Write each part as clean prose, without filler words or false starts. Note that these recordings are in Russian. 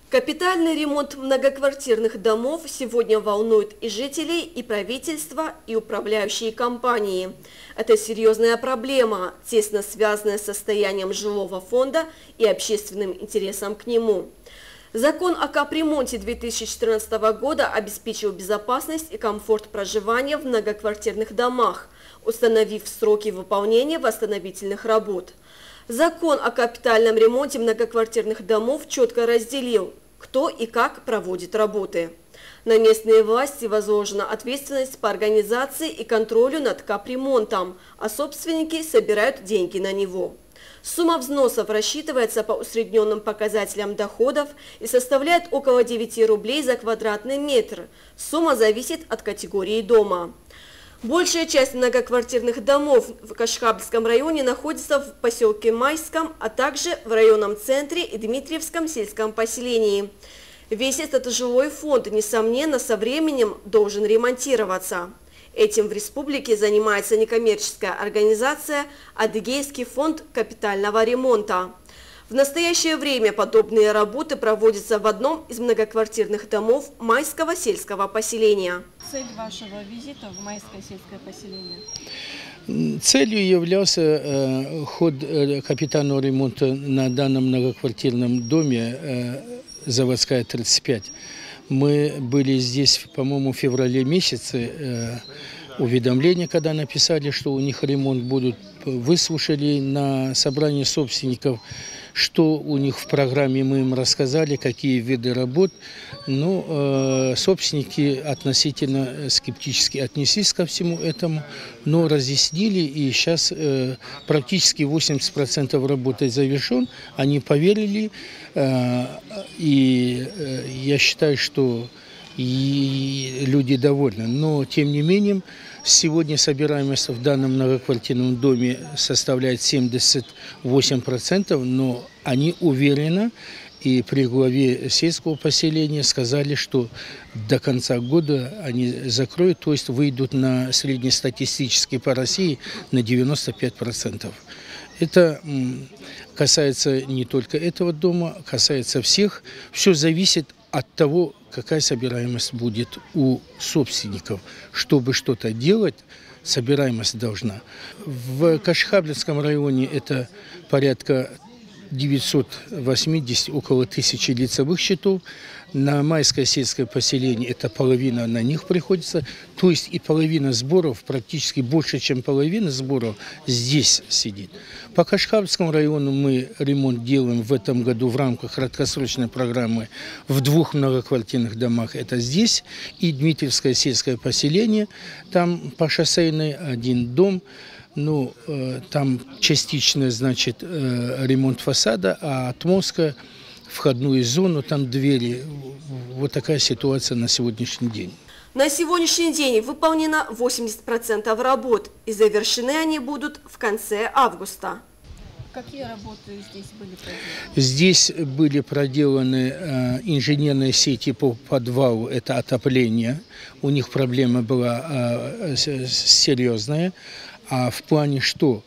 Капитальный ремонт многоквартирных домов сегодня волнует и жителей, и правительство, и управляющие компании. Это серьезная проблема, тесно связанная с состоянием жилого фонда и общественным интересом к нему. Закон о капремонте 2014 года обеспечил безопасность и комфорт проживания в многоквартирных домах, установив сроки выполнения восстановительных работ. Закон о капитальном ремонте многоквартирных домов четко разделил, кто и как проводит работы. На местные власти возложена ответственность по организации и контролю над капремонтом, а собственники собирают деньги на него. Сумма взносов рассчитывается по усредненным показателям доходов и составляет около 9 рублей за квадратный метр. Сумма зависит от категории дома. Большая часть многоквартирных домов в Кашхабльском районе находится в поселке Майском, а также в районном центре и Дмитриевском сельском поселении. Весь этот жилой фонд, несомненно, со временем должен ремонтироваться. Этим в республике занимается некоммерческая организация «Адыгейский фонд капитального ремонта». В настоящее время подобные работы проводятся в одном из многоквартирных домов Майского сельского поселения. Цель вашего визита в Майское сельское поселение? Целью являлся ход капитального ремонта на данном многоквартирном доме «Заводская, 35». Мы были здесь, по-моему, в феврале месяце. Уведомление, когда написали, что у них ремонт будут, выслушали на собрании собственников, что у них в программе, мы им рассказали, какие виды работ. Но собственники относительно скептически отнеслись ко всему этому, но разъяснили, и сейчас практически 80% работы завершен. Они поверили, и я считаю, что и люди довольны. Но, тем не менее, сегодня собираемость в данном многоквартирном доме составляет 78%, но они уверены, и при главе сельского поселения сказали, что до конца года они закроют, то есть выйдут на среднестатистический по России на 95%. Это касается не только этого дома, касается всех. Все зависит от того, какая собираемость будет у собственников. Чтобы что-то делать, собираемость должна. В Кашхабльском районе это порядка 980, около 1000 лицевых счетов. На Майское сельское поселение это половина на них приходится. То есть и половина сборов, практически больше, чем половина сборов, здесь сидит. По Кашхабльскому району мы ремонт делаем в этом году в рамках краткосрочной программы в 2 многоквартирных домах. Это здесь и Дмитриевское сельское поселение. Там по шоссейной 1 дом. Ну, там частично, значит, ремонт фасада, а от мостка входную зону, там двери. Вот такая ситуация на сегодняшний день. На сегодняшний день выполнено 80% работ, и завершены они будут в конце августа. Какие работы здесь были проделаны? Здесь были проделаны инженерные сети по подвалу, это отопление. У них проблема была серьезная. А в плане что?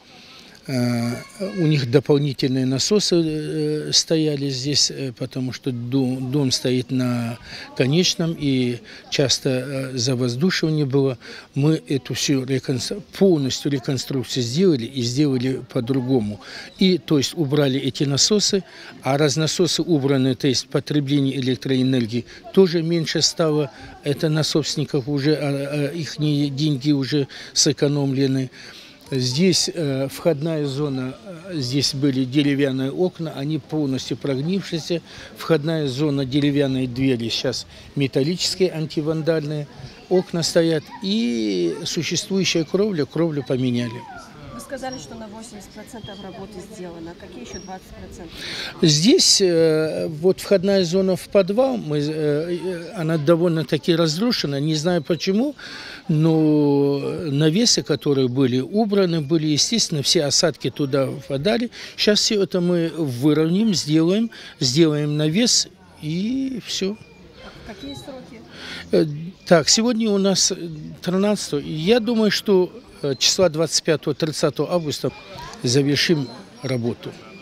У них дополнительные насосы стояли здесь, потому что дом стоит на конечном, и часто завоздушивание было. Мы эту всю полностью реконструкцию сделали и сделали по-другому. И, то есть, убрали эти насосы, а раз насосы убраны, то есть потребление электроэнергии тоже меньше стало. Это на собственниках уже, их деньги уже сэкономлены. Здесь входная зона, здесь были деревянные окна, они полностью прогнившиеся. Входная зона, деревянные двери, сейчас металлические, антивандальные. Окна стоят, и существующая кровлю поменяли. Вы сказали, что на 80% работы сделано. Какие еще 20%? Здесь вот входная зона в подвал, она довольно-таки разрушена, не знаю почему, но навесы, которые были убраны, были, естественно, все осадки туда впадали. Сейчас все это мы выровняем, сделаем навес, и все. Какие сроки? Так, сегодня у нас 13. Я думаю, что числа 25-30 августа завершим работу.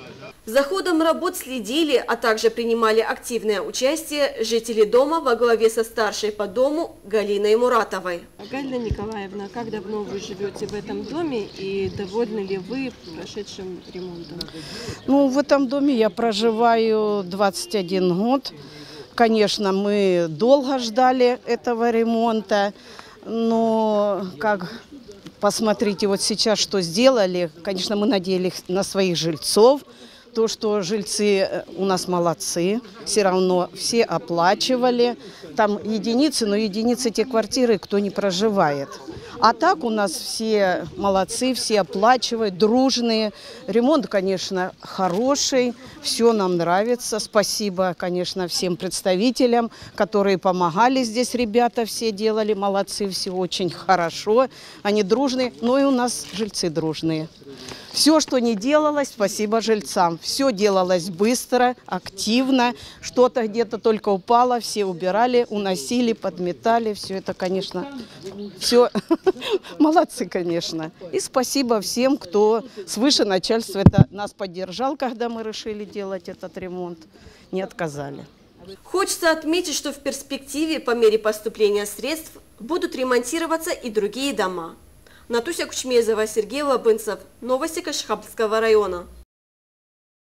За ходом работ следили, а также принимали активное участие жители дома во главе со старшей по дому Галиной Муратовой. Галина Николаевна, как давно вы живете в этом доме и довольны ли вы прошедшим ремонтом? Ну, в этом доме я проживаю 21 год. Конечно, мы долго ждали этого ремонта, но посмотрите, вот сейчас что сделали. Конечно, мы надеялись на своих жильцов. То, что жильцы у нас молодцы, все равно все оплачивали. Там единицы, но единицы те квартиры, кто не проживает. А так у нас все молодцы, все оплачивают, дружные. Ремонт, конечно, хороший, все нам нравится. Спасибо, конечно, всем представителям, которые помогали здесь. Ребята все делали, молодцы, все очень хорошо. Они дружные, но и у нас жильцы дружные. Все, что не делалось, спасибо жильцам. Все делалось быстро, активно. Что-то где-то только упало, все убирали, уносили, подметали. Все это, конечно, все молодцы, конечно. И спасибо всем, кто свыше начальства нас поддержал, когда мы решили делать этот ремонт. Не отказали. Хочется отметить, что в перспективе по мере поступления средств будут ремонтироваться и другие дома. Натуся Кучмезова, Сергей Лабынцев. Новости Кашхабского района.